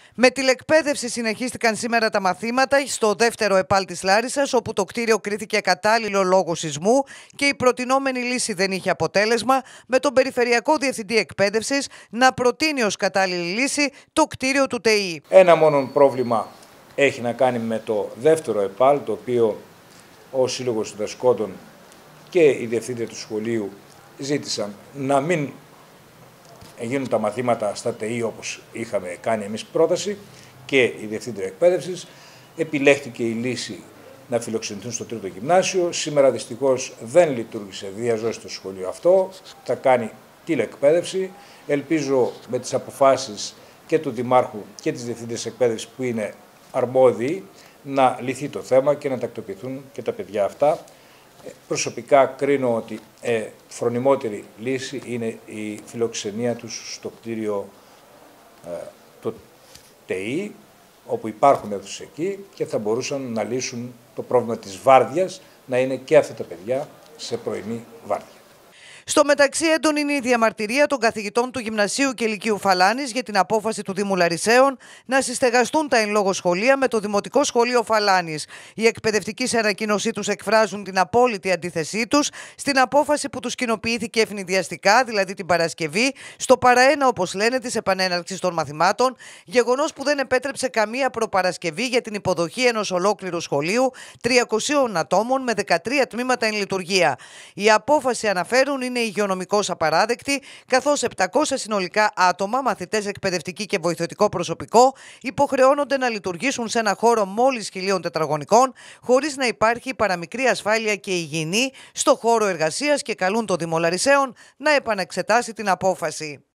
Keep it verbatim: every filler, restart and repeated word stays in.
Με τηλεκπαίδευση συνεχίστηκαν σήμερα τα μαθήματα στο δεύτερο ΕΠΑΛ της Λάρισσας, όπου το κτίριο κρίθηκε κατάλληλο λόγω σεισμού και η προτινόμενη λύση δεν είχε αποτέλεσμα, με τον Περιφερειακό Διευθυντή Εκπαίδευσης να προτείνει ως κατάλληλη λύση το κτίριο του ΤΕΙ. Ένα μόνο πρόβλημα έχει να κάνει με το δεύτερο ΕΠΑΛ, το οποίο ο Σύλλογος Διδασκόντων και η Διευθύντρια του σχολείου ζήτησαν να μην γίνουν τα μαθήματα στα ΤΕΙ όπως είχαμε κάνει εμείς πρόταση και η Διευθύντρια Εκπαίδευσης. Επιλέχθηκε η λύση να φιλοξενηθούν στο τρίτο γυμνάσιο. Σήμερα δυστυχώς δεν λειτουργήσε διαζώσει το σχολείο αυτό. Θα κάνει τηλεκπαίδευση. Ελπίζω με τις αποφάσεις και του Δημάρχου και της Διευθύντριας Εκπαίδευσης που είναι αρμόδιοι να λυθεί το θέμα και να τακτοποιηθούν και τα παιδιά αυτά. Προσωπικά κρίνω ότι ε, φρονιμότερη λύση είναι η φιλοξενία τους στο κτίριο ε, το ΤΕΙ, όπου υπάρχουν αίθουσες εκεί και θα μπορούσαν να λύσουν το πρόβλημα της βάρδιας, να είναι και αυτά τα παιδιά σε πρωινή βάρδια. Στο μεταξύ, έντονη είναι η διαμαρτυρία των καθηγητών του Γυμνασίου και Λυκείου Φαλάνης για την απόφαση του Δήμου Λαρισαίων να συστεγαστούν τα εν λόγω σχολεία με το Δημοτικό Σχολείο Φαλάνης. Οι εκπαιδευτικοί σε ανακοίνωσή τους εκφράζουν την απόλυτη αντίθεσή τους στην απόφαση που τους κοινοποιήθηκε ευνηδιαστικά, δηλαδή την Παρασκευή, στο παραένα, όπως λένε, της επανέναρξης των μαθημάτων, γεγονός που δεν επέτρεψε καμία προπαρασκευή για την υποδοχή ενός ολόκληρου σχολείου τριακοσίων ατόμων με δεκατρία τμήματα εν λειτουργία. Η απόφαση, αναφέρουν, είναι υγειονομικώς απαράδεκτη, καθώς επτακόσια συνολικά άτομα, μαθητές, εκπαιδευτικοί και βοηθητικό προσωπικό, υποχρεώνονται να λειτουργήσουν σε ένα χώρο μόλις χιλίων τετραγωνικών, χωρίς να υπάρχει παραμικρή ασφάλεια και υγιεινή στο χώρο εργασίας, και καλούν το Δήμο Λαρισαίων να επανεξετάσει την απόφαση.